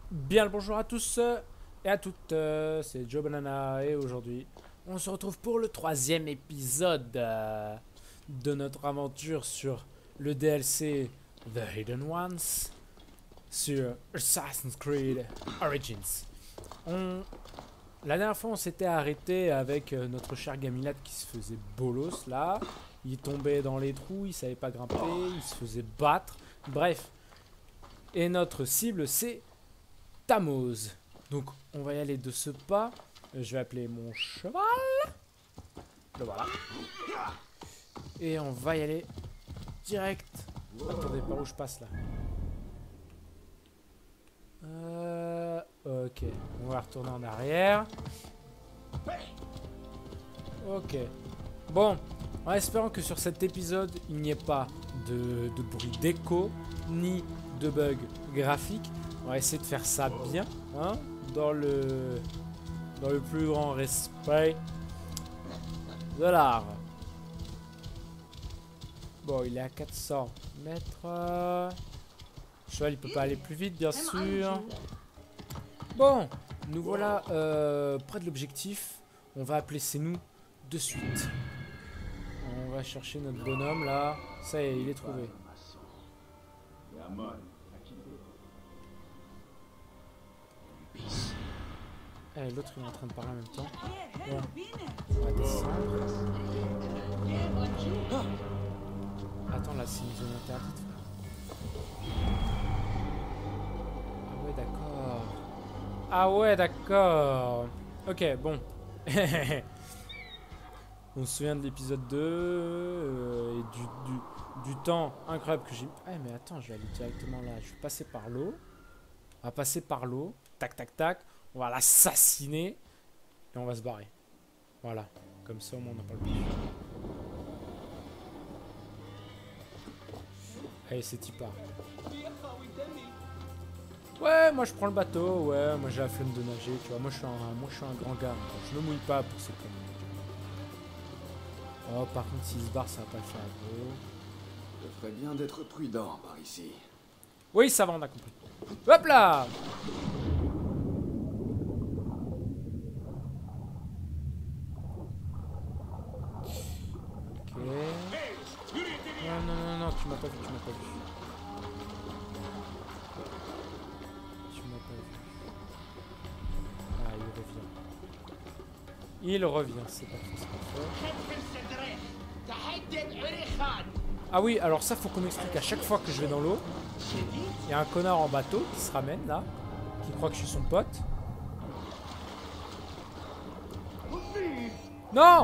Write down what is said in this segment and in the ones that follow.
Bien le bonjour à tous et à toutes, c'est Joe Banana et aujourd'hui on se retrouve pour le troisième épisode de notre aventure sur le DLC The Hidden Ones sur Assassin's Creed Origins. La dernière fois on s'était arrêté avec notre cher Gamilat qui se faisait bolos là, il tombait dans les trous, il savait pas grimper, il se faisait battre, bref. Et notre cible c'est Tamoz. Donc on va y aller de ce pas. Je vais appeler mon cheval. Le voilà. Et on va y aller direct. Attendez, par où je passe là? Ok. On va retourner en arrière. Ok. Bon. En espérant que sur cet épisode, il n'y ait pas de bruit d'écho, ni de bug graphique. On va essayer de faire ça bien, hein, dans le plus grand respect de l'art. Bon, il est à 400 mètres. Le cheval, il peut pas aller plus vite, bien sûr. Bon, nous voilà près de l'objectif. On va appeler Senou de suite. On va chercher notre bonhomme, là. Ça y est, il est trouvé. Eh, l'autre il est en train de parler en même temps. Bon. On va descendre. Ah. Attends, là c'est une zone interdite. Ah ouais, d'accord. Ah ouais, d'accord. Ok, bon. On se souvient de l'épisode 2 et du temps incroyable que j'ai... Ah mais attends, je vais aller directement là. Je vais passer par l'eau. On va passer par l'eau. Tac, tac, tac. On va l'assassiner. Et on va se barrer. Voilà. Comme ça, au moins, on n'en parle plus. Allez, c'est y part. Ouais, moi, je prends le bateau. Ouais, moi, j'ai la flemme de nager. Tu vois, moi, je suis un grand gars. Je me mouille pas pour ces conneries. Oh, par contre, s'il se barre, ça va pas le faire. Je ferais bien d'être prudent par ici. Oui, ça va, on a compris. Hop là! Ok. Non, non, non, non, tu m'as pas vu, tu m'as pas vu. Tu m'as pas vu. Ah, il revient. Il revient, c'est parfait, c'est parfait. Ah oui, alors ça, faut qu'on m'explique. À chaque fois que je vais dans l'eau, il y a un connard en bateau qui se ramène là, qui croit que je suis son pote. Non!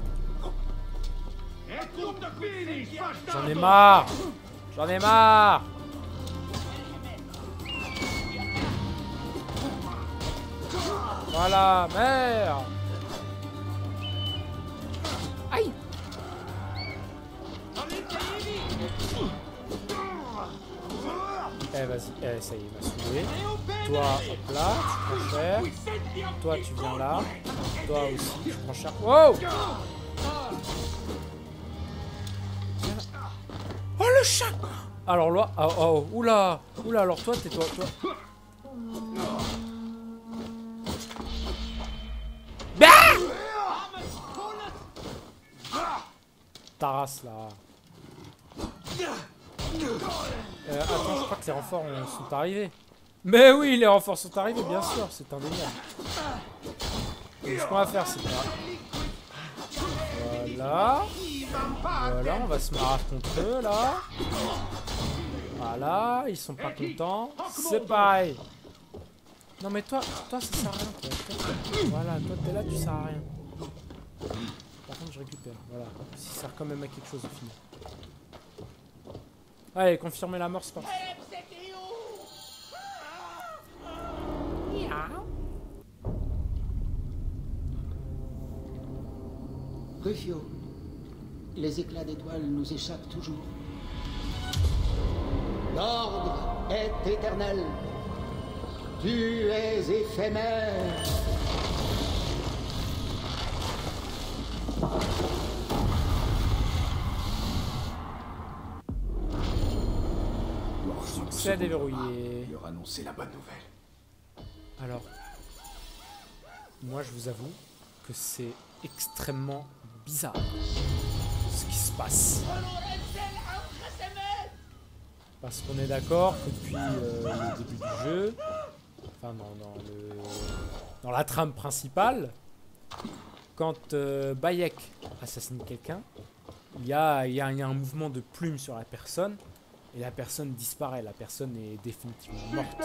J'en ai marre! J'en ai marre! Voilà, merde! Aïe! Eh vas-y, eh, ça y est, il m'a saoulé. Toi, hop là, tu prends cher. Toi, tu viens là. Toi aussi, tu prends cher. Wow! Oh le chat! Alors là, oh, oh, oula! Oula, alors toi, tais-toi, toi. Bah! Ta race là. Attends, je crois que les renforts sont arrivés. Mais oui, les renforts sont arrivés, bien sûr, c'est indéniable. Donc, ce qu'on va faire, c'est pas... Voilà. Voilà, on va se marrer contre eux, là. Voilà, ils sont pas contents. C'est pareil. Non, mais toi, ça sert à rien, toi. Voilà, toi, t'es là, tu sers à rien. Par contre, je récupère, voilà. Ça sert quand même à quelque chose, au final. Allez, confirmez la mort, c'est parti. Rufio, les éclats d'étoiles nous échappent toujours. L'ordre est éternel. Tu es éphémère. Succès déverrouillé. Leur annoncer la bonne nouvelle. Alors, moi je vous avoue que c'est extrêmement bizarre ce qui se passe. Parce qu'on est d'accord que depuis le début du jeu, enfin dans la trame principale, quand Bayek assassine quelqu'un, il y a un mouvement de plume sur la personne et la personne disparaît, la personne est définitivement morte.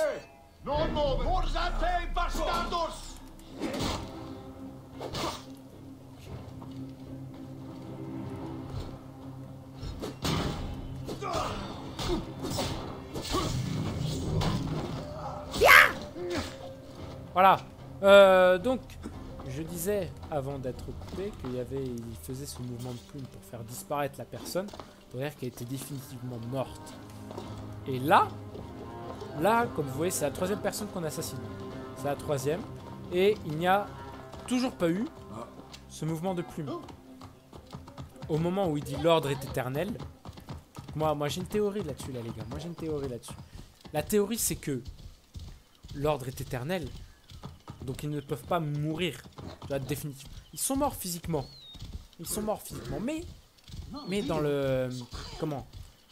Voilà. Donc, je disais avant d'être coupé il faisait ce mouvement de plume pour faire disparaître la personne, pour dire qu'elle était définitivement morte. Et là, comme vous voyez, c'est la troisième personne qu'on assassine. C'est la troisième. Et il n'y a toujours pas eu ce mouvement de plume. Au moment où il dit l'ordre est éternel, moi j'ai une théorie là-dessus, là, les gars. Moi j'ai une théorie là-dessus. La théorie, c'est que l'ordre est éternel. Donc ils ne peuvent pas mourir. Définitivement. Ils sont morts physiquement. Ils sont morts physiquement. Mais dans le... Comment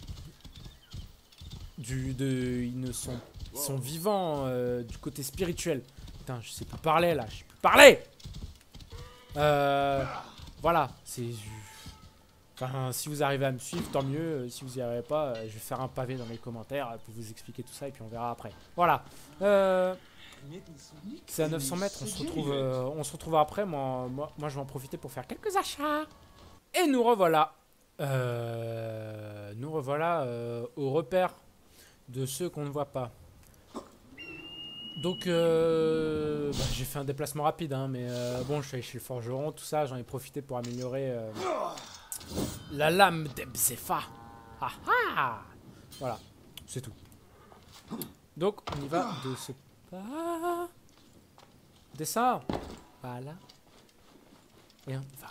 ils sont vivants du côté spirituel. Putain, je sais plus parler là. Je sais plus parler. Voilà. Enfin, si vous arrivez à me suivre, tant mieux. Si vous n'y arrivez pas, je vais faire un pavé dans les commentaires pour vous expliquer tout ça et puis on verra après. Voilà. C'est à 900 mètres. On se retrouve après. Moi, je vais en profiter pour faire quelques achats. Et nous revoilà. Au repère de ceux qu'on ne voit pas. Donc, j'ai fait un déplacement rapide, hein, mais bon, je suis allé chez le forgeron, tout ça, j'en ai profité pour améliorer la lame d'Ebzefa. Ah ah! Voilà, c'est tout. Donc, on y va de ce pas. Descends. Voilà. Et on y va.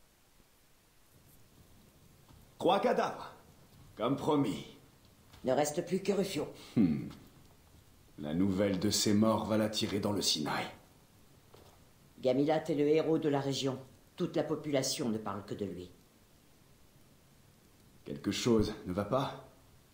3 cadavres, comme promis. Ne reste plus que Rufio. La nouvelle de ces morts va l'attirer dans le Sinaï. Gamilat est le héros de la région. Toute la population ne parle que de lui. Quelque chose ne va pas?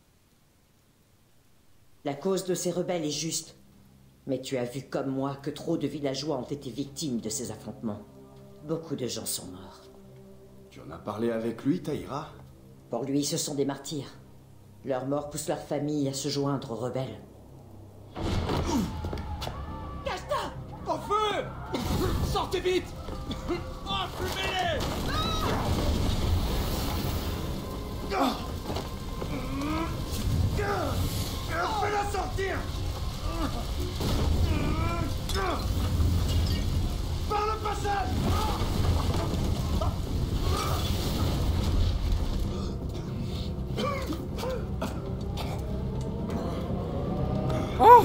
La cause de ces rebelles est juste. Mais tu as vu comme moi que trop de villageois ont été victimes de ces affrontements. Beaucoup de gens sont morts. Tu en as parlé avec lui, Taïra? Pour lui, ce sont des martyrs. Leur mort pousse leur famille à se joindre aux rebelles. Cache-toi! Au feu! Sortez vite! Enfumez-les! Fais-la sortir! Par le passage! Oh!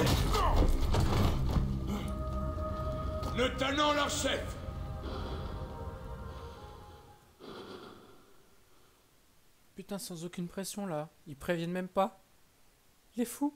Le tenant leur chef! Putain, sans aucune pression là. Ils préviennent même pas. Il est fou.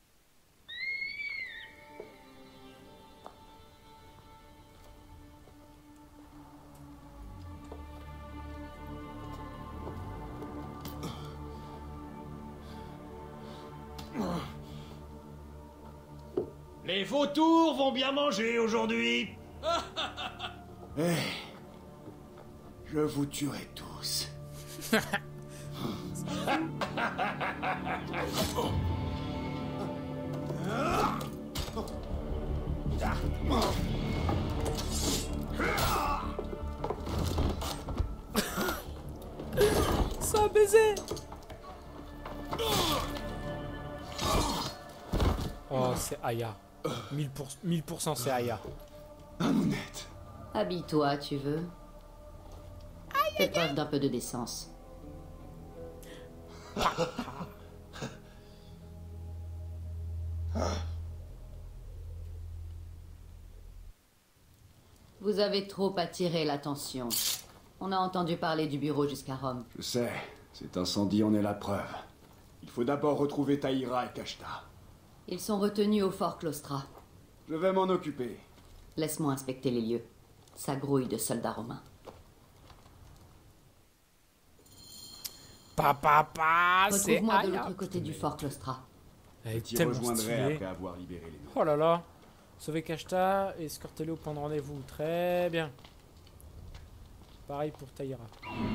Les vautours vont bien manger aujourd'hui! Eh, je vous tuerai tous. Ça a baisé. Oh, c'est Aya. 1000% c'est Aya. Amounette. Habille-toi, tu veux. Fais preuve d'un peu de décence. Vous avez trop attiré l'attention. On a entendu parler du bureau jusqu'à Rome. Je sais, cet incendie en est la preuve. Il faut d'abord retrouver Taïra et Kashta. Ils sont retenus au fort Claustra. Je vais m'en occuper. Laisse-moi inspecter les lieux. Ça grouille de soldats romains. Papa, c'est Retrouve-moi de Aya. l'autre côté du fort Claustra. Elle est T'y tellement rejoindrai stylée. après avoir libéré les nôtres. Oh là là. Sauvez Kashta et escortez-le au point de rendez-vous. Très bien. Pareil pour Taïra.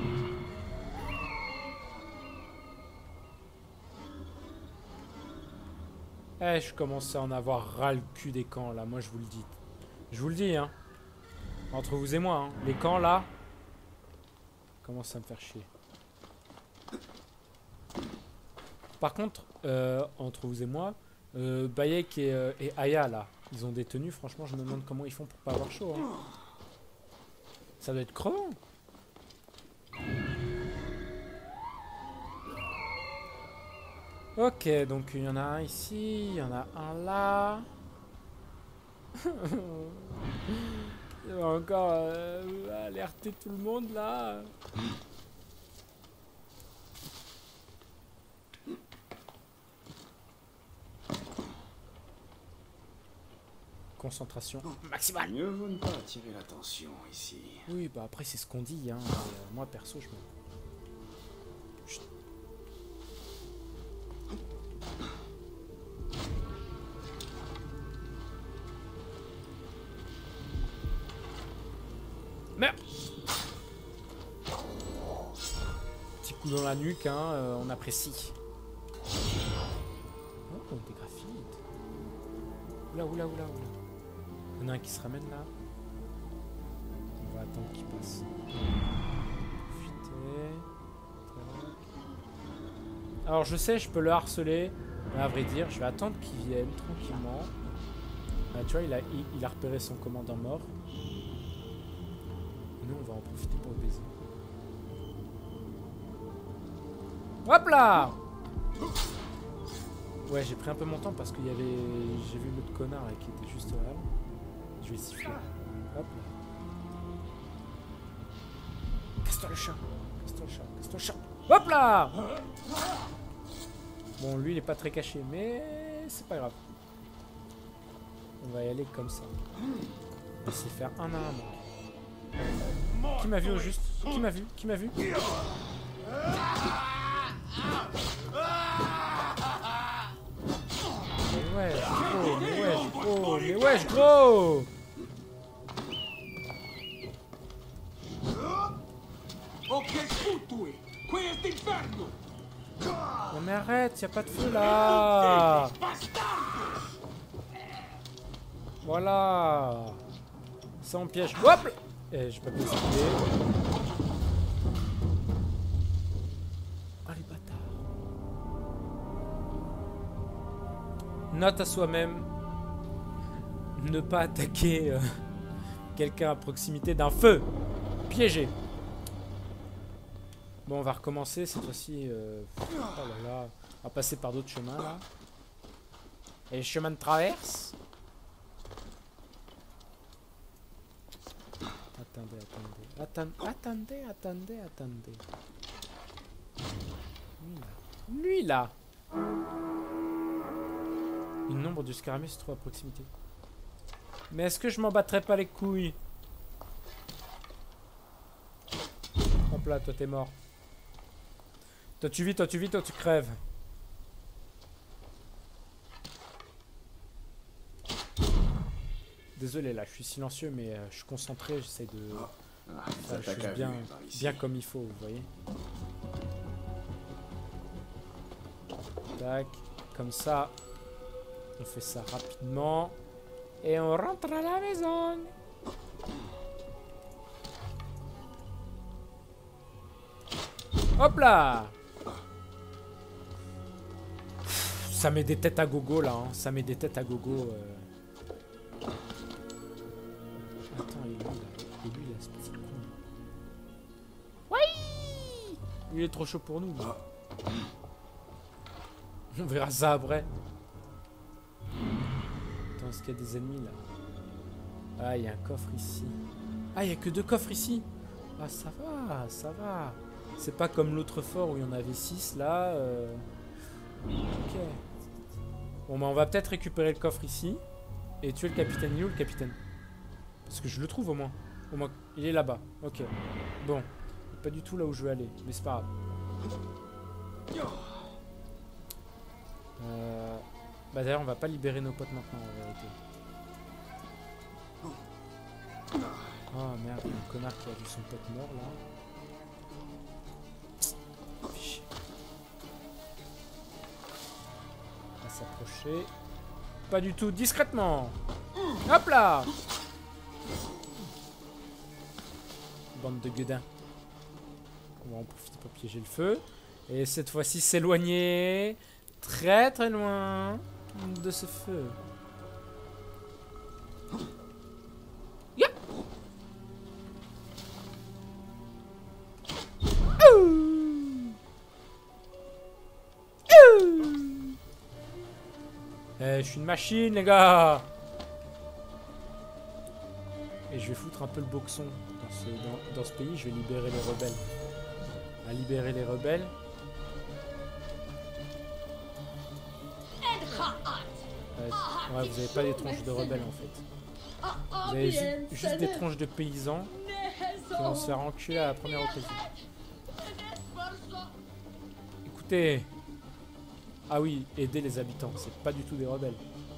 Eh, je commence à en avoir ras le cul des camps là, moi je vous le dis. Je vous le dis, hein. Entre vous et moi, hein. Les camps là commencent à me faire chier. Par contre, entre vous et moi, Bayek et Aya là, ils ont des tenues, franchement je me demande comment ils font pour pas avoir chaud. Hein. Ça doit être crevant. Ok, donc il y en a un ici, il y en a un là. Il va encore alerter tout le monde là. Concentration maximale. Mieux vaut ne pas attirer l'attention ici. Oui, bah après c'est ce qu'on dit, hein. Moi perso je me... Chut. Merde. Petit coup dans la nuque, hein, on apprécie. Oh, des graphites. Oula, oula, oula, oula. Il y en a un qui se ramène là. On va attendre qu'il passe. Profiter. Tac. Alors je sais, je peux le harceler. Mais à vrai dire, je vais attendre qu'il vienne tranquillement. Ah, tu vois, il a repéré son commandant mort. Nous, on va en profiter pour le baiser. Hop là! Ouais, j'ai pris un peu mon temps parce qu'il y avait... J'ai vu l'autre connard là, qui était juste là. Je vais siffler. Hop là. Casse-toi le chat. Casse-toi le chat. Casse-toi le chat. Hop là! Bon, lui, il est pas très caché, mais c'est pas grave. On va y aller comme ça. On va essayer de faire un à un. Qui m'a vu au juste? Qui m'a vu? Qui m'a vu? Mais wesh, gros, mais wesh, gros, mais wesh, gros! Non mais arrête, y'a pas de feu là! Voilà! Ça on piège. Hop! Et j'ai pas pu esquiver. Ah les bâtards. Note à soi-même. Ne pas attaquer quelqu'un à proximité d'un feu. Piégé. Bon, on va recommencer cette fois-ci. Oh là là. On va passer par d'autres chemins là. Et les chemins de traverse. Attendez. Lui là. Une nombre du scaramouche se trouve à proximité. Mais est-ce que je m'en battrais pas les couilles? Hop là, toi t'es mort. Toi tu vis, toi tu crèves. Désolé là, je suis silencieux mais je suis concentré, j'essaie de faire les choses bien comme il faut, vous voyez. Tac, comme ça, on fait ça rapidement et on rentre à la maison. Hop là! Ça met des têtes à gogo là, hein. Ça met des têtes à gogo. Attends, il est où là? Et lui, là, ce petit con. Oui! Il est trop chaud pour nous. On verra ça après. Attends, est-ce qu'il y a des ennemis là? Ah, il y a un coffre ici. Ah, il y a que 2 coffres ici. Ah, ça va, ça va. C'est pas comme l'autre fort où il y en avait 6 là. Ok. Bon, bah, on va peut-être récupérer le coffre ici. et tuer le capitaine. Il est où le capitaine? Parce que je le trouve au moins. Au moins, il est là-bas. Ok. Bon. Pas du tout là où je veux aller, mais c'est pas grave. Bah d'ailleurs, on va pas libérer nos potes maintenant en vérité. Oh merde, il y a un connard qui a vu son pote mort là. Fichier. On va s'approcher. Pas du tout, discrètement. Hop là. Bande de gueudins. On va en profiter pour piéger le feu. Et cette fois-ci s'éloigner très très loin de ce feu. Yeah. Je suis une machine les gars. Et je vais foutre un peu le boxon dans ce pays. Je vais libérer les rebelles. À libérer les rebelles. Ouais, vous avez pas des tronches de rebelles en fait. Vous avez juste des tronches de paysans qui vont se faire enculer à la première occasion. Écoutez. Ah oui, aider les habitants, c'est pas du tout des rebelles.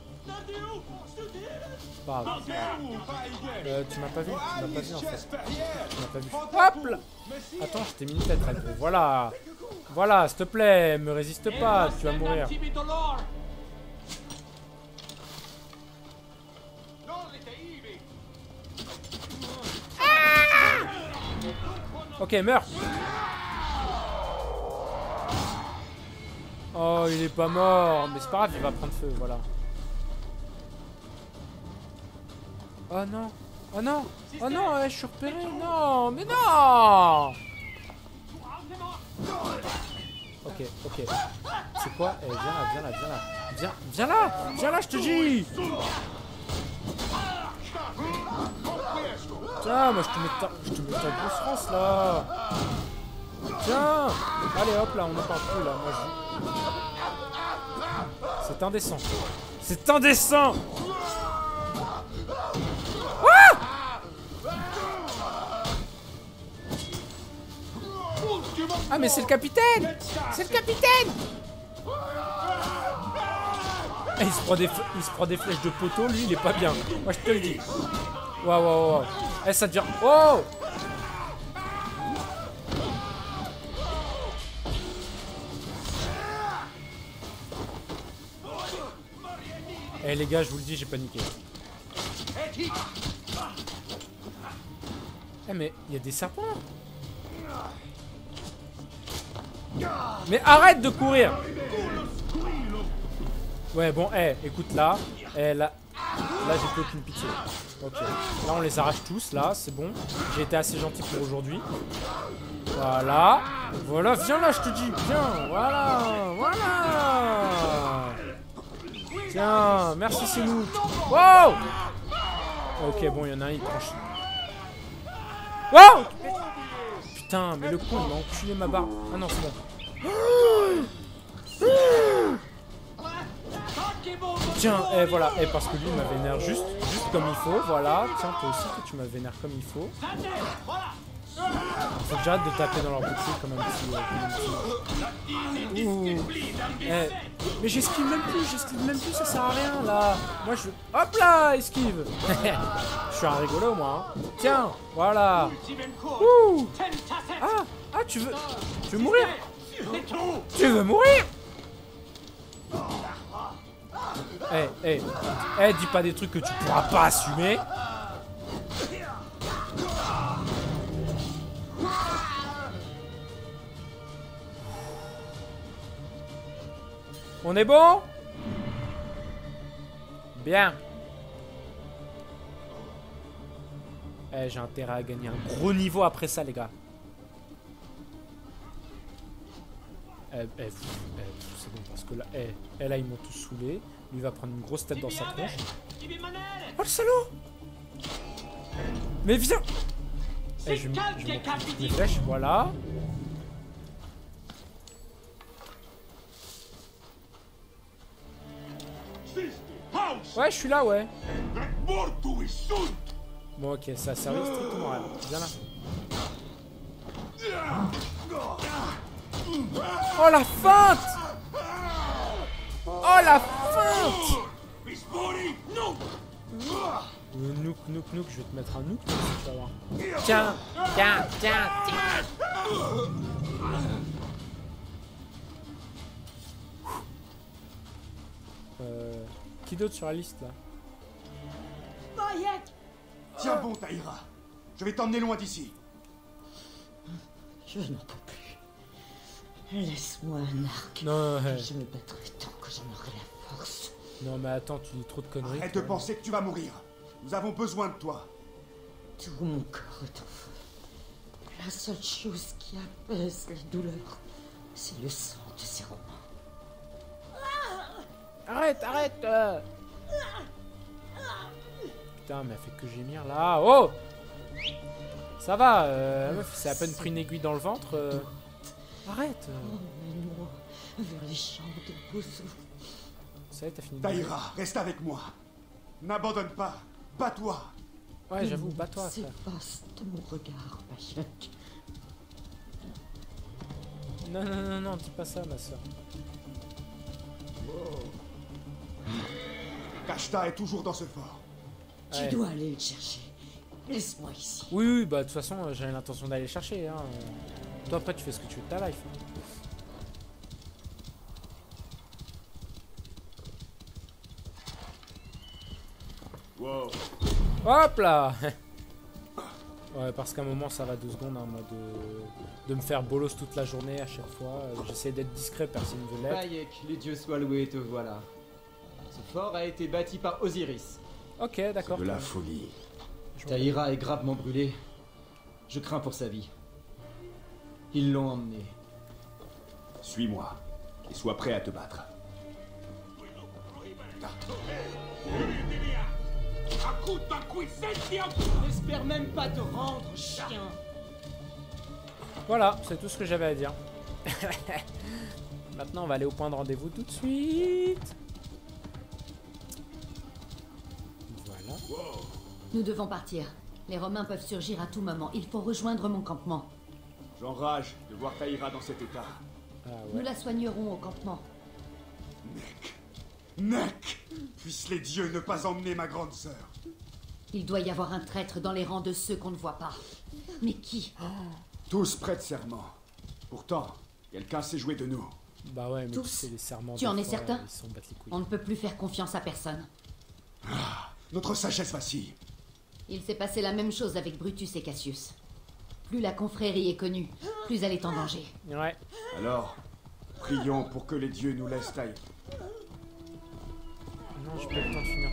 Pas grave. Tu m'as pas vu? Tu m'as pas vu en fait. Tu m'as pas vu. Hop là. Attends, je t'ai mis une tête, gros. Voilà. Voilà, s'il te plaît, me résiste pas, tu vas mourir. Ok, meurs. Oh, il est pas mort. Mais c'est pas grave, il va prendre feu, voilà. Oh non. Oh non. Oh non, je suis repéré. Non, mais non. Ok, ok. C'est quoi? Viens là, viens là, viens là. Viens là. Viens là, je te dis. Tiens, moi je te mets ta grosse France là. Tiens. Allez hop là, on n'en parle plus là. Moi je... C'est indécent. C'est indécent. Ah mais c'est le capitaine. C'est le capitaine. Il se prend des flèches de poteau, lui il est pas bien. Moi je te le dis. Waouh, waouh, waouh. Eh, ça devient... Oh! Eh les gars, je vous le dis, j'ai paniqué. Eh mais, il y a des serpents. Mais arrête de courir. Ouais, bon, écoute là. Là j'ai plus aucune pitié. Ok, là on les arrache tous, là, c'est bon. J'ai été assez gentil pour aujourd'hui. Voilà. Voilà, viens là, je te dis, viens. Voilà, voilà. Tiens, merci, c'est nous. Wow. Ok, bon, il y en a un, il tranche. Wow. Putain, mais le con, il m'a enculé ma barre. Ah non, c'est bon. Tiens, voilà, parce que lui il m'a vénère juste comme il faut, voilà. Tiens, toi aussi que tu m'as vénère comme il faut. Faut que j'arrête de taper dans leur bouclier comme un petit... Ouh. Mais j'esquive même plus, ça sert à rien là. Moi je... Hop là, esquive. Je suis un rigolo moi. Hein. Tiens, voilà. Ouh. Ah, tu veux mourir? Tu veux mourir? Dis pas des trucs que tu pourras pas assumer. On est bon? Bien. J'ai intérêt à gagner un gros niveau après ça, les gars. C'est bon parce que là, là ils m'ont tous saoulé. Lui va prendre une grosse tête dans sa tronche. Oh le salaud! Mais viens! Je vais mettre mes flèches, voilà. Ouais, je suis là, ouais. Bon, ok, ça a servi strictement à rien. Viens là. Oh la feinte! Oh la feinte! Nook, je vais te mettre un nook, tu vas voir. Tiens. Qui d'autre sur la liste là? Tiens bon, Taïra. Je vais t'emmener loin d'ici. Je n'en peux plus. Laisse-moi un arc. Non, Je me battrai tant que j'en aurai la force. non mais attends, tu dis trop de conneries. Arrête de penser que tu vas mourir. Nous avons besoin de toi. Tout mon corps est en feu. La seule chose qui apaise les douleurs, c'est le sang de ces romans. Arrête. Putain, mais elle fait que gémir là. Oh! Ça va, meuf, c'est à peine pris une aiguille dans le ventre. Arrête. Emmène-moi vers les champs de Bouzou. Ça y est, t'as fini de Taïra, reste avec moi. N'abandonne pas. Bats-toi. Ouais, j'avoue, bats-toi, frère. S'efface de mon regard, Bayek. Non, dis pas ça, ma soeur. Kashta est toujours dans ce fort. Ouais. Tu dois aller le chercher. Laisse-moi ici. Oui, bah de toute façon, j'avais l'intention d'aller le chercher. Hein. Toi, après, tu fais ce que tu veux de ta life. Wow. Hop là. Ouais, parce qu'à un moment, ça va 2 secondes, hein, moi, de me faire bolos toute la journée à chaque fois. J'essaie d'être discret, personne ne veut l'être. Bayek, les dieux soient loués, te voilà. Ce fort a été bâti par Osiris. Ok, d'accord. De la folie. Taïra est gravement brûlé. Je crains pour sa vie. Ils l'ont emmené. Suis-moi et sois prêt à te battre. N'espère même pas te rendre, chien. Voilà, c'est tout ce que j'avais à dire. Maintenant, on va aller au point de rendez-vous tout de suite. Voilà. Nous devons partir. Les Romains peuvent surgir à tout moment. Il faut rejoindre mon campement. J'enrage de voir Taïra dans cet état. Ah Nous ouais. la soignerons au campement. Nek, puissent les dieux ne pas emmener ma grande sœur. Il doit y avoir un traître dans les rangs de ceux qu'on ne voit pas. Mais qui? Tous prêtent serment. Pourtant, quelqu'un s'est joué de nous. Bah ouais, mais Tous. tu sais, les serments. Tu des en es fois, certain? Ils s'en battent les couilles. On ne peut plus faire confiance à personne. Notre sagesse vacille. Il s'est passé la même chose avec Brutus et Cassius. Plus la confrérie est connue, plus elle est en danger. Ouais. Alors, prions pour que les dieux nous laissent Taïra. Non, j'ai pas le temps de finir.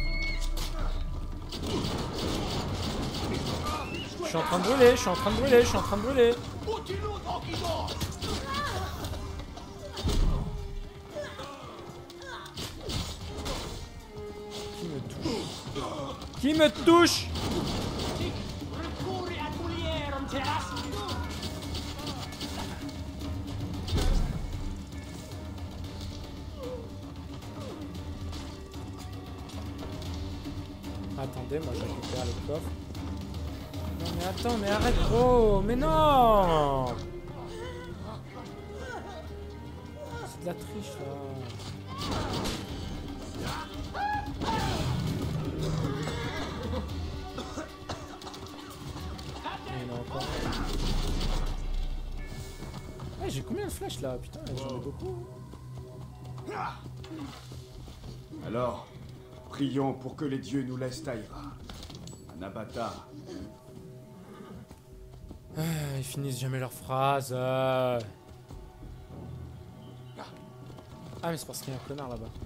Je suis en train de brûler. Qui me touche? Attendez, moi je récupère les coffres. Non mais attends, mais arrête gros. Mais non. C'est de la triche là. Il y en a encore. Ouais, j'ai combien de flèches là? Putain, j'en ai beaucoup. Alors, prions pour que les dieux nous laissent Taïra. Anabata. Ils finissent jamais leurs phrases. Ah mais c'est parce qu'il y a un connard là-bas.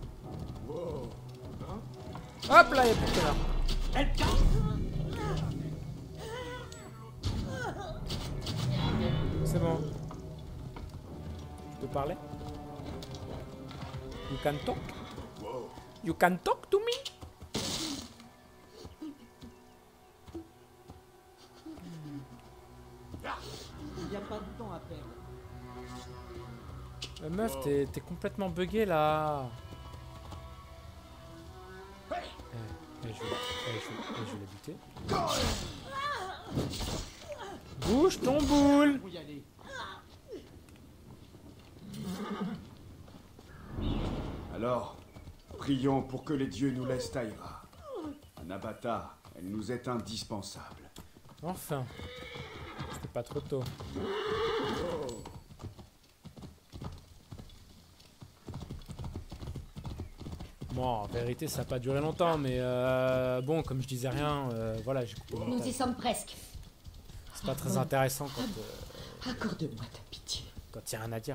Hop là, il y a plus de connard. C'est bon. Je peux parler? You can talk? You can talk to me? Il n'y a pas de temps à perdre. Meuf, t'es complètement bugué là. Et je vais la buter. Bouge ton boule! Faut y aller. Alors, prions pour que les dieux nous laissent Taïra. Anabata, elle nous est indispensable. Enfin. C'était pas trop tôt. Bon, en vérité, ça n'a pas duré longtemps, mais bon, comme je disais rien, voilà, j'ai coupé le Nous y montage. sommes presque. C'est pas très intéressant quand Accorde-moi ta pitié. il y a rien à dire.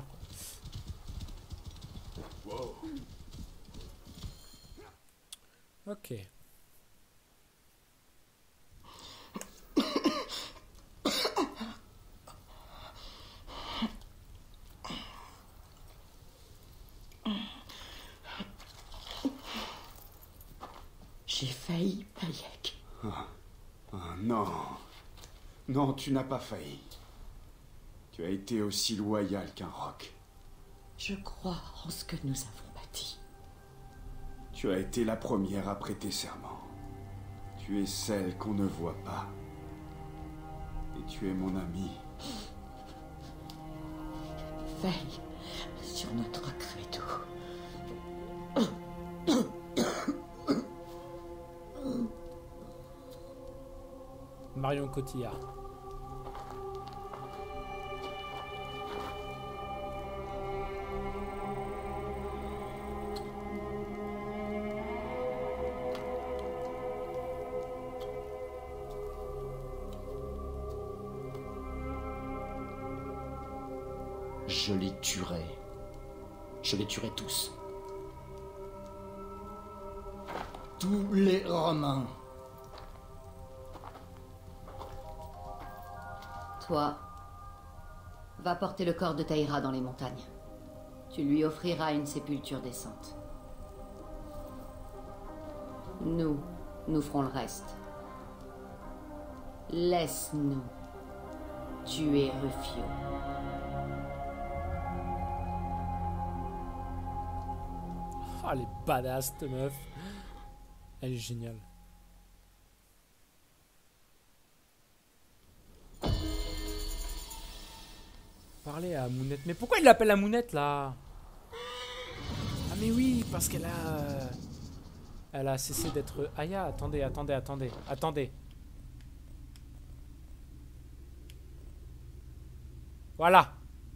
Ok. J'ai failli, Bayek. Ah, non. Non, tu n'as pas failli. Tu as été aussi loyal qu'un roc. Je crois en ce que nous avons bâti. Tu as été la première à prêter serment. Tu es celle qu'on ne voit pas. Et tu es mon ami. Veille sur notre credo. Marion Cotillard. Je les tuerai. Je les tuerai tous. Tous les Romains. Toi, va porter le corps de Taïra dans les montagnes. Tu lui offriras une sépulture décente. Nous ferons le reste. Laisse-nous tuer Rufio. Ah, elle est badass, cette meuf. Elle est géniale. Parler à Mounette. Mais pourquoi il l'appelle la Mounette, là? Ah, mais oui, parce qu'elle a... Elle a cessé d'être Aya. Attendez. Voilà.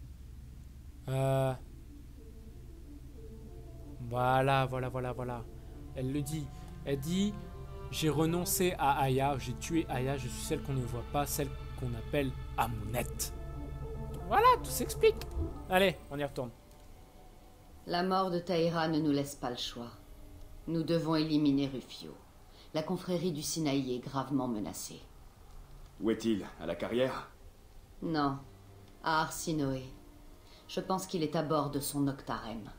Voilà. Elle le dit. Elle dit, j'ai renoncé à Aya, j'ai tué Aya, je suis celle qu'on ne voit pas, celle qu'on appelle Amounette. Voilà, tout s'explique. Allez, on y retourne. La mort de Taïra ne nous laisse pas le choix. Nous devons éliminer Rufio. La confrérie du Sinaï est gravement menacée. Où est-il? À la carrière? Non, à Arsinoé. Je pense qu'il est à bord de son Octarem.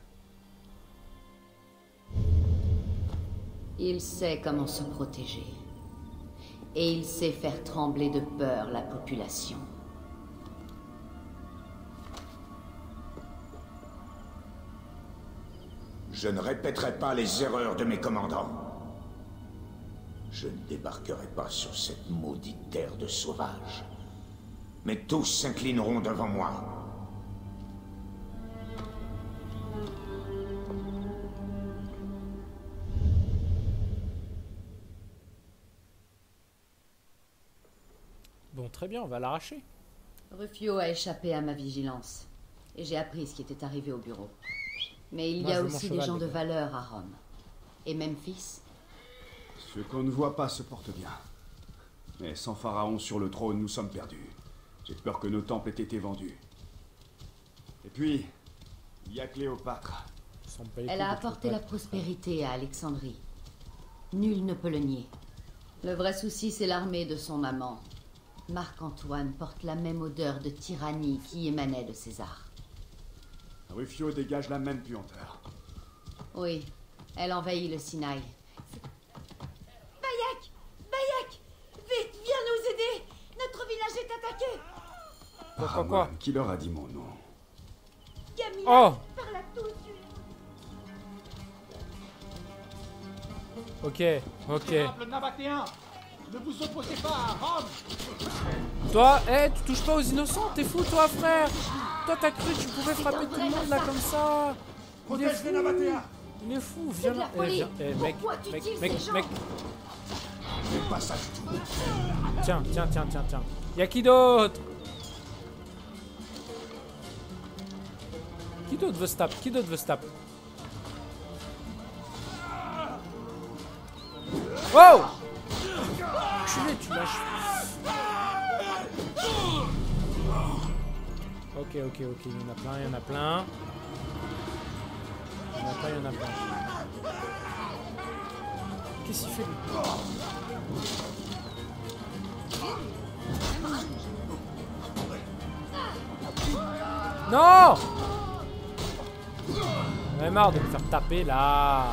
Il sait comment se protéger. Et il sait faire trembler de peur la population. Je ne répéterai pas les erreurs de mes commandants. Je ne débarquerai pas sur cette maudite terre de sauvages. Mais tous s'inclineront devant moi. Bon, très bien, on va l'arracher. Rufio a échappé à ma vigilance. Et j'ai appris ce qui était arrivé au bureau. Mais il Moi, y a je veux mon aussi des cheval, gens les de gars. valeur à Rome. Et Memphis. Ceux qu'on ne voit pas se portent bien. Mais sans Pharaon sur le trône, nous sommes perdus. J'ai peur que nos temples aient été vendus. Et puis, il y a Cléopâtre. Elle a apporté la prospérité à Alexandrie. Nul ne peut le nier. Le vrai souci, c'est l'armée de son amant. Marc-Antoine porte la même odeur de tyrannie qui émanait de César. Rufio dégage la même puanteur. Oui, elle envahit le Sinaï. Bayek, vite, viens nous aider. Notre village est attaqué. Quoi? Qui leur a dit mon nom? Camilla Oh! parle à tous. Ok, ok. Le Nabatéen, ne vous opposez pas à Rome. Toi, tu touches pas aux innocents, t'es fou toi frère. Toi t'as cru que tu pouvais frapper tout le monde là comme ça. Protège les Nabatéens. Il est fou, viens là. Viens. Mec. C'est pas ça du tout. Tiens. Y'a qui d'autre? Qui d'autre veut se taper? Wow! Tu lâches. Ok, il y en a plein. Il y en a plein. Qu'est-ce qu'il fait lui? Non! J'en ai marre de me faire taper là.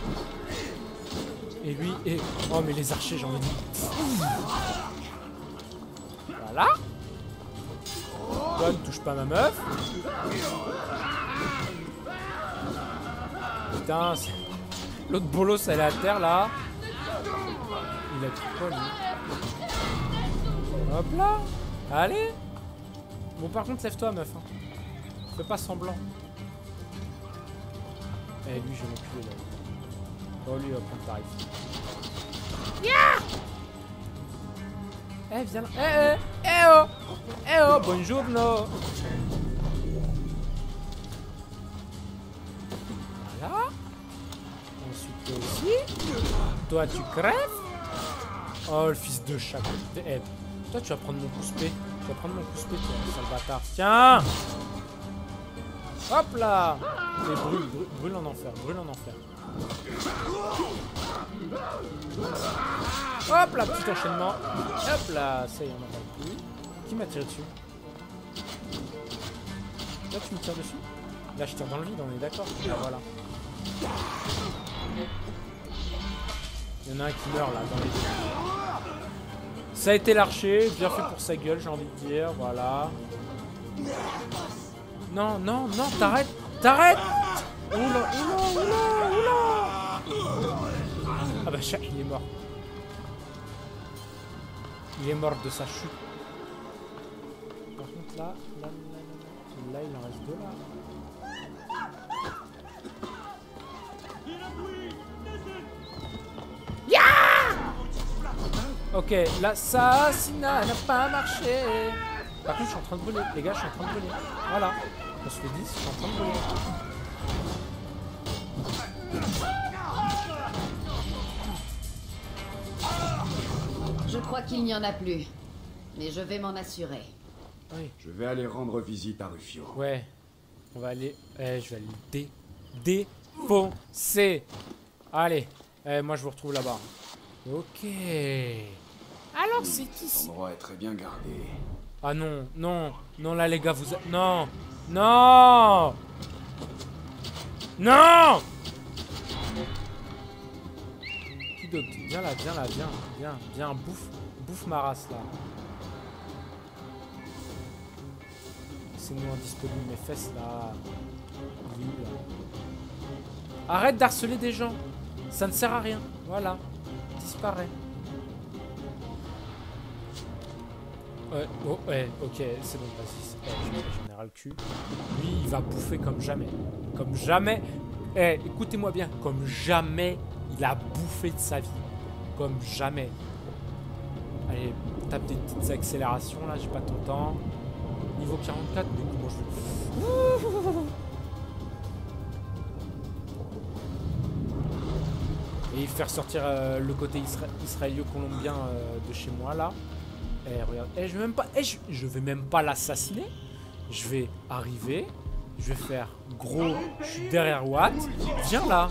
Et lui, oh mais les archers j'en ai dit. Voilà. Toi ne touche pas ma meuf. Putain, l'autre bolos elle est à terre là. Il a tout quoi lui? Hop là. Allez. Bon par contre lève-toi meuf hein. Fais pas semblant. Eh lui je vais m'enculer là. Oh lui il va prendre tarif. Eh viens là. Oh bonjour no. Voilà. Ensuite toi aussi. Toi tu crèves. Oh le fils de chat. Eh, toi tu vas prendre mon pouce-p. toi, sale bâtard. Tiens. Hop là. Et brûle en enfer. Hop là, petit enchaînement. Hop là, ça y est, on n'en parle plus. Qui m'a tiré dessus? Là, tu me tires dessus? Là, je tire dans le vide, on est d'accord. Ah, voilà. Il y en a un qui meurt là, dans les deux. Ça a été l'archer, bien fait pour sa gueule, j'ai envie de dire. Voilà. Non, t'arrêtes. Oula. Ah bah chat, il est mort. Il est mort de sa chute. Par contre là, il en reste deux là. Ok, l'assassinat n'a pas marché. Par contre, je suis en train de brûler. Les gars, je suis en train de brûler. Voilà. On se le dit, je suis en train de brûler. Je crois qu'il n'y en a plus. Mais je vais m'en assurer. Oui. Je vais aller rendre visite à Rufio. Ouais. On va aller... je vais aller défoncer. Allez. Moi, je vous retrouve là-bas. Ok. Alors, c'est ici. Cet endroit est très bien gardé. Ah non, là, les gars, vous... Non. Qui d'autre? Viens là, bouffe ma race là. C'est nous indisponible mes fesses là. Oui, là. Arrête d'harceler des gens. Ça ne sert à rien. Voilà. Disparaît. Ouais, ok, c'est bon, vas-y. J'en ai ras le cul. Lui, il va bouffer comme jamais. Comme jamais. Écoutez-moi bien. Comme jamais il a bouffé de sa vie. Comme jamais. Allez, tape des petites accélérations là, j'ai pas ton temps. Niveau 44, mais comment je vais... Et faire sortir le côté israélo-colombien de chez moi là. Regarde, je vais même pas l'assassiner. Je vais arriver, je vais faire gros, je suis derrière Watt. Viens là.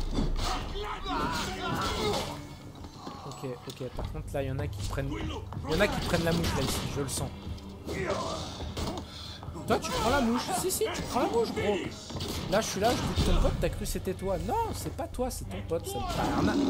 Ok, par contre là il y en a qui prennent la mouche là ici, je le sens. Toi tu prends la mouche. Si, tu prends la mouche gros. Là je suis là, je dis ton pote, t'as cru que c'était toi. Non, c'est pas toi, c'est ton pote, ça me parle.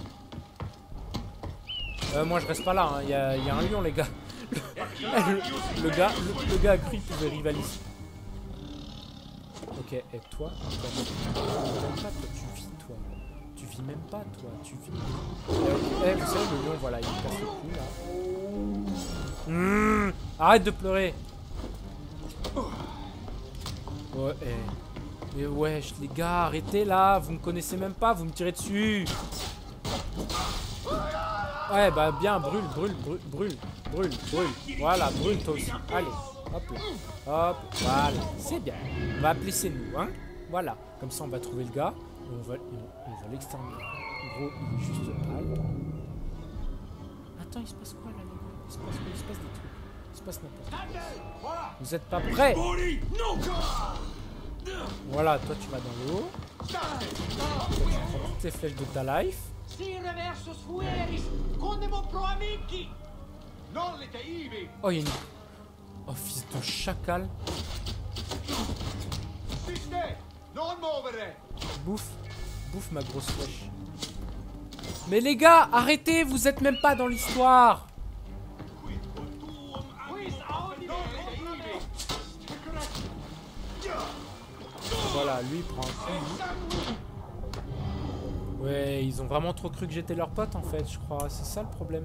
Moi je reste pas là, il y a un lion les gars. Le gars a cru qu'il pouvait rivaliser. Ok, et toi tu vis toi. Tu vis même pas, toi. Tu vis. Vous savez, le lion, voilà, il me casse le cou, là. Arrête de pleurer. Ouais, mais wesh, les gars, arrêtez là. Vous me connaissez même pas, vous me tirez dessus. Ouais, bah bien, brûle. Voilà, brûle toi aussi. Allez, hop là. Hop, voilà. C'est bien. On va appeler c'est nous, hein. Voilà. Comme ça, on va trouver le gars. Et on va l'exterminer. En gros, il est juste mal. Attends, il se passe quoi là, les gars? Il se passe quoi? Il se passe des trucs. Il se passe n'importe quoi. Vous êtes pas prêts? Voilà, toi tu vas dans l'eau. Toi, tu prends toutes les flèches de ta life. Oh, il y a une... Oh, fils de chacal. Bouffe ma grosse flèche. Mais les gars, arrêtez, vous êtes même pas dans l'histoire. Voilà, lui il prend un coup. Ouais, ils ont vraiment trop cru que j'étais leur pote en fait, je crois. C'est ça le problème.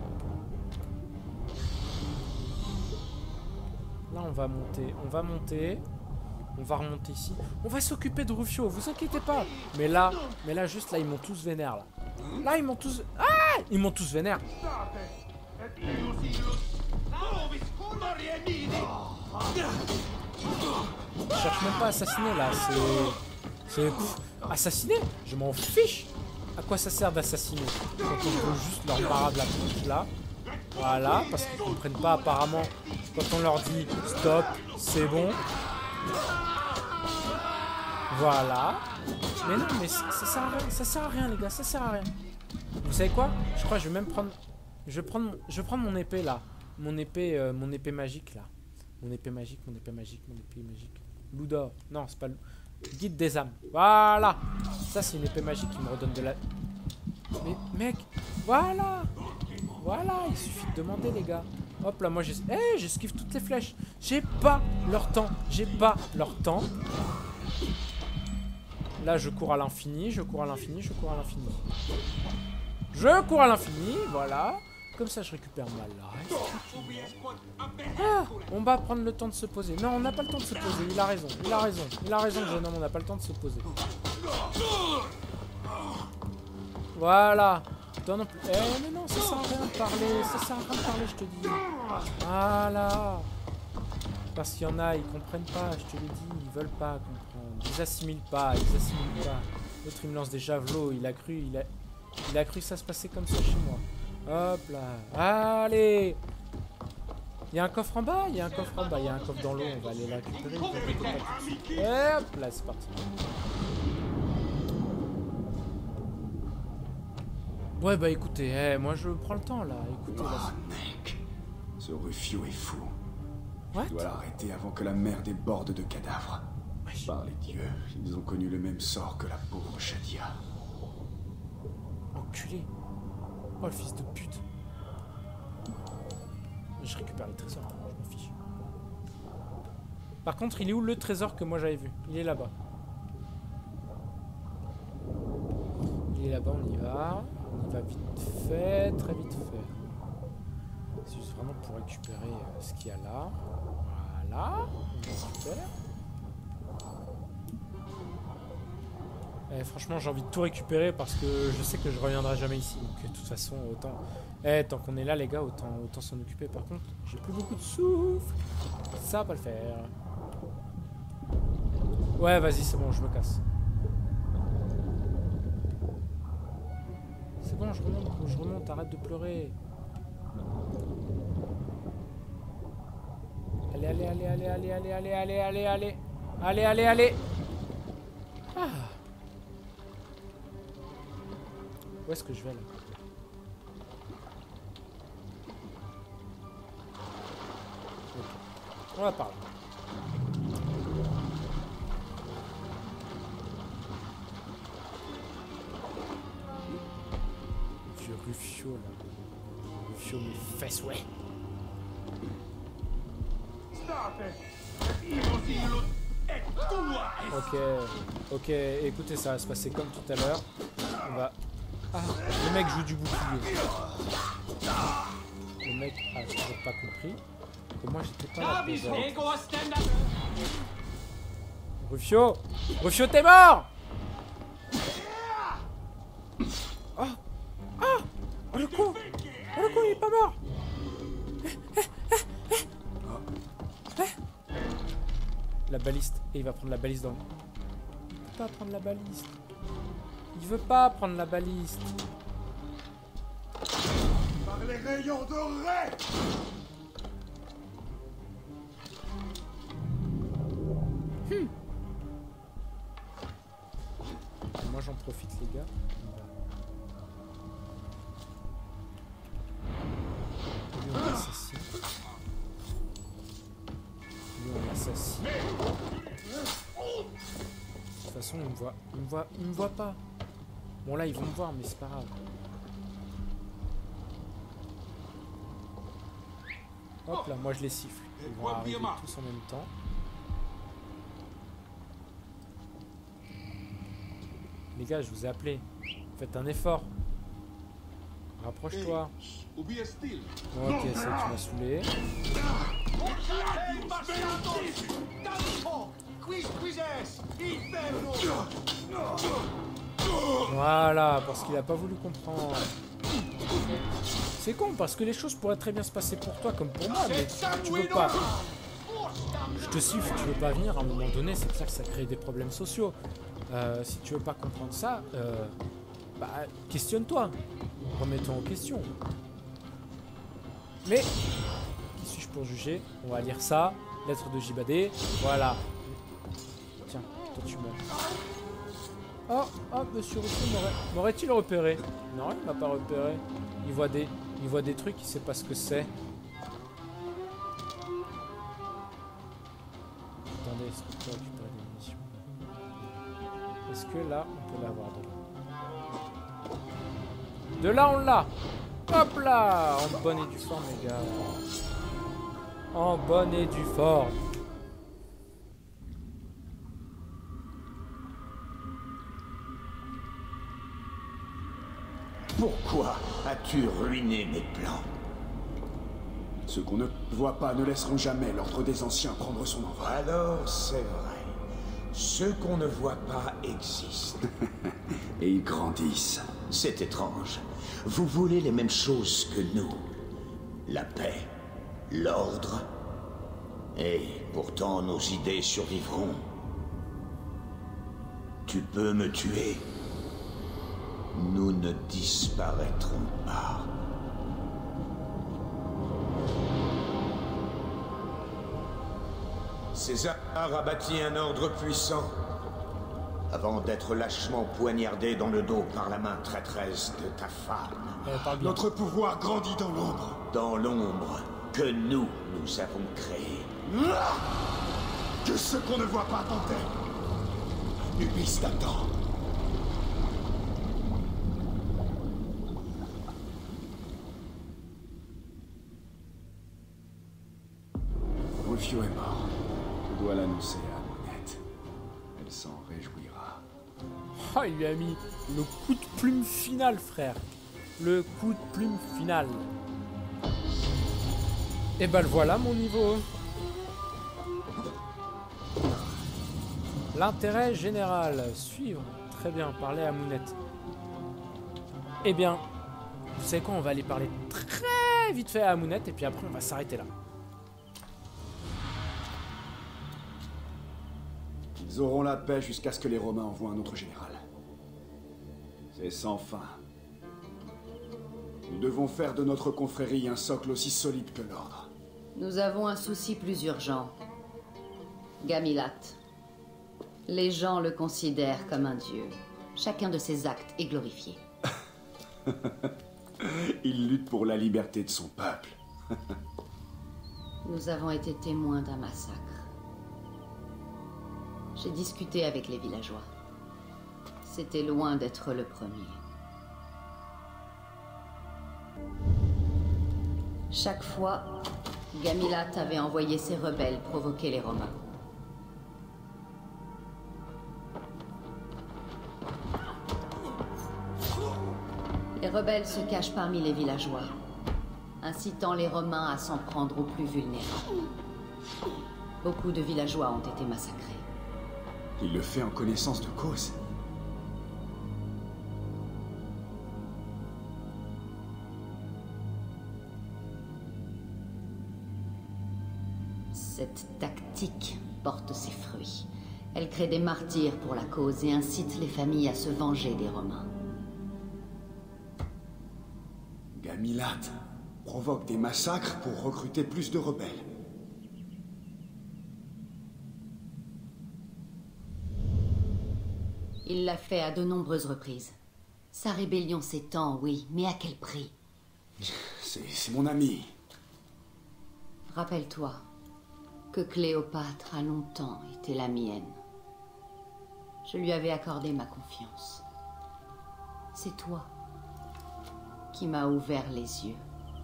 Là, on va monter. On va remonter ici. On va s'occuper de Rufio, vous inquiétez pas. Mais là, juste là, ils m'ont tous vénère là. Là, ils m'ont tous... Ah! Ils m'ont tous vénère. Je cherche même pas à assassiner là, c'est... Assassiner? Je m'en fiche. À quoi ça sert d'assassiner? Quand on peut juste leur parade la bouche là. Voilà, parce qu'ils comprennent pas apparemment quand on leur dit stop, c'est bon. Voilà. Mais non, mais ça sert à rien, ça sert à rien les gars, ça sert à rien. Vous savez quoi? Je crois que je vais même prendre... Je vais prendre mon épée là. Mon épée magique là. Mon épée magique. Loup d'or. Non, c'est pas le... Guide des âmes. Voilà. Ça, c'est une épée magique qui me redonne de la... Mais, mec, voilà. Voilà, il suffit de demander, les gars. Hop là, moi, j'esquive toutes les flèches. J'ai pas leur temps. Là, je cours à l'infini, voilà. Comme ça, je récupère ma life. Ah, on va prendre le temps de se poser. Non, on n'a pas le temps de se poser. Il a raison, le jeune homme. On n'a pas le temps de se poser. Voilà. Toi non plus. Mais non, ça sert à rien de parler. Je te dis. Voilà. Parce qu'il y en a, ils comprennent pas. Je te l'ai dit, ils veulent pas comprendre. Ils assimilent pas. L'autre, il me lance des javelots. Il a cru que ça se passait comme ça chez moi. Hop là. Allez. Il y a un coffre en bas. Il y a un coffre dans l'eau. On va aller la récupérer. Hop là, c'est parti. Ouais, bah écoutez, moi je prends le temps là. Écoutez, là, mec. Ce Rufio est fou. What? Tu dois l'arrêter avant que la mer déborde de cadavres. Par les dieux, ils ont connu le même sort que la pauvre Shadia. Enculé. Oh le fils de pute. Je récupère les trésors, je m'en fiche. Par contre, il est où le trésor que moi j'avais vu? Il est là-bas. On y va. On y va vite fait, très vite fait. C'est juste vraiment pour récupérer ce qu'il y a là. Voilà, on récupère. Franchement, j'ai envie de tout récupérer parce que je sais que je reviendrai jamais ici. Donc, de toute façon, autant... tant qu'on est là, les gars, autant s'en occuper. Par contre, j'ai plus beaucoup de souffle. Ça va pas le faire. Ouais, vas-y, c'est bon, je me casse. C'est bon, je remonte, arrête de pleurer. Allez. Ah. Où est-ce que je vais là? Okay. On va parler. Vieux Rufio là. Rufio mes fesses, ouais. Ok, écoutez, ça va se passer comme tout à l'heure. On va... Ah, le mec joue du bouclier. Le mec a toujours pas compris que moi j'étais pas là pour ça. Rufio! Rufio, t'es mort! Oh! Oh! Oh le con! Oh le con, il est pas mort! La baliste. Et il va prendre la baliste dans le... Il veut pas prendre la baliste. Il veut pas prendre la baliste. Par les rayons dorés! Moi j'en profite les gars. Lui on l'assassine. Lui on l'assassine. De toute façon il me voit pas. Bon là ils vont me voir mais c'est pas grave. Hop là, moi je les siffle. Ils vont arriver tous en même temps. Les gars, je vous ai appelé. Faites un effort. Rapproche-toi. Ok, ça tu m'as saoulé. Voilà, parce qu'il a pas voulu comprendre. C'est con, parce que les choses pourraient très bien se passer pour toi comme pour moi, mais tu veux pas. Je te siffle, tu veux pas venir, à un moment donné, c'est clair que ça crée des problèmes sociaux. Si tu veux pas comprendre ça, bah, questionne-toi. Remets-toi en question. Mais, qui suis-je pour juger? On va lire ça. Lettre de Jibadé. Voilà. Tiens, toi tu meurs. Oh, monsieur Rousseau m'aurait-il repéré? Non, il m'a pas repéré. Il voit des trucs, il sait pas ce que c'est. Attendez, est-ce qu'on peut récupérer des munitions? Est-ce que là, on peut l'avoir de là? De là, on l'a! Hop là! En bonne et due forme, les gars. En bonne et due forme. Pourquoi as-tu ruiné mes plans? Ceux qu'on ne voit pas ne laisseront jamais l'ordre des anciens prendre son envol. Alors, c'est vrai. Ceux qu'on ne voit pas existent. Et ils grandissent. C'est étrange. Vous voulez les mêmes choses que nous. La paix, l'ordre. Et pourtant nos idées survivront. Tu peux me tuer. Nous ne disparaîtrons pas. César a bâti un ordre puissant avant d'être lâchement poignardé dans le dos par la main traîtresse de ta femme. Notre pouvoir grandit dans l'ombre. Dans l'ombre que nous avons créée. Que ce qu'on ne voit pas t'entête. Nubis t'attend. Rufio est mort. Je dois l'annoncer à Amonette. Elle s'en réjouira. Ah, il lui a mis le coup de plume final, frère. Le coup de plume final. Et ben le voilà, mon niveau. L'intérêt général. Suivre. Très bien, parler à Mounette. Eh bien, vous savez quoi, on va aller parler très vite fait à Mounette et puis après on va s'arrêter là. Ils auront la paix jusqu'à ce que les Romains envoient un autre général. C'est sans fin. Nous devons faire de notre confrérie un socle aussi solide que l'ordre. Nous avons un souci plus urgent. Gamilat. Les gens le considèrent comme un dieu. Chacun de ses actes est glorifié. Il lutte pour la liberté de son peuple. Nous avons été témoins d'un massacre. J'ai discuté avec les villageois. C'était loin d'être le premier. Chaque fois, Gamilat avait envoyé ses rebelles provoquer les Romains. Les rebelles se cachent parmi les villageois, incitant les Romains à s'en prendre aux plus vulnérables. Beaucoup de villageois ont été massacrés. Il le fait en connaissance de cause. Cette tactique porte ses fruits. Elle crée des martyrs pour la cause et incite les familles à se venger des Romains. Gamilat provoque des massacres pour recruter plus de rebelles. Il l'a fait à de nombreuses reprises. Sa rébellion s'étend, oui, mais à quel prix? C'est mon ami. Rappelle-toi que Cléopâtre a longtemps été la mienne. Je lui avais accordé ma confiance. C'est toi qui m'as ouvert les yeux.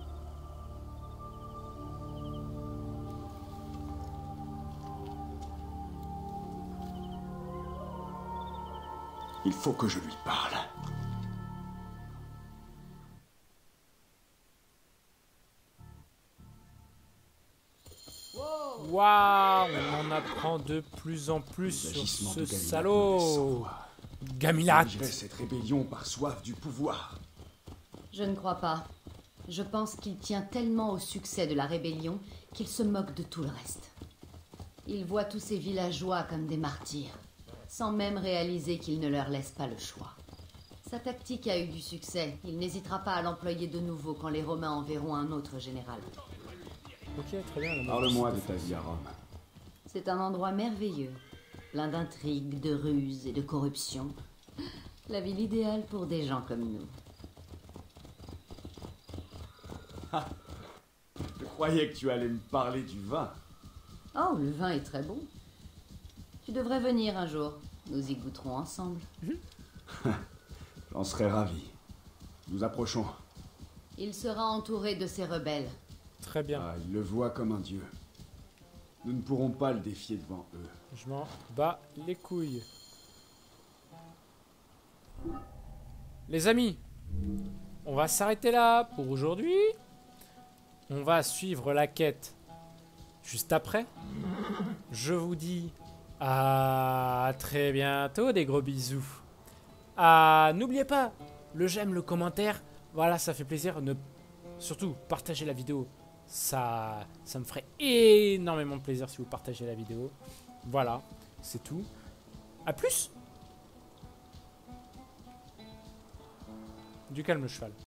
Il faut que je lui parle. Waouh, on en apprend de plus en plus sur ce salaud. Gamilat. Il dirigerait cette rébellion par soif du pouvoir. Je ne crois pas. Je pense qu'il tient tellement au succès de la rébellion qu'il se moque de tout le reste. Il voit tous ces villageois comme des martyrs, sans même réaliser qu'il ne leur laisse pas le choix. Sa tactique a eu du succès. Il n'hésitera pas à l'employer de nouveau quand les Romains enverront un autre général. Ok, très bien. Parle-moi de ta vie à Rome. C'est un endroit merveilleux, plein d'intrigues, de ruses et de corruption. La ville idéale pour des gens comme nous. Je croyais que tu allais me parler du vin. Oh, le vin est très bon. Tu devrais venir un jour. Nous y goûterons ensemble. J'en serais ravi. Nous approchons. Il sera entouré de ses rebelles. Très bien. Ah, il le voit comme un dieu. Nous ne pourrons pas le défier devant eux. Je m'en bats les couilles. Les amis, on va s'arrêter là pour aujourd'hui. On va suivre la quête juste après. Je vous dis à très bientôt, des gros bisous. N'oubliez pas le j'aime, le commentaire. Voilà, ça fait plaisir. Surtout, partagez la vidéo. Ça me ferait énormément de plaisir si vous partagez la vidéo. Voilà, c'est tout. A plus. Du calme, le cheval.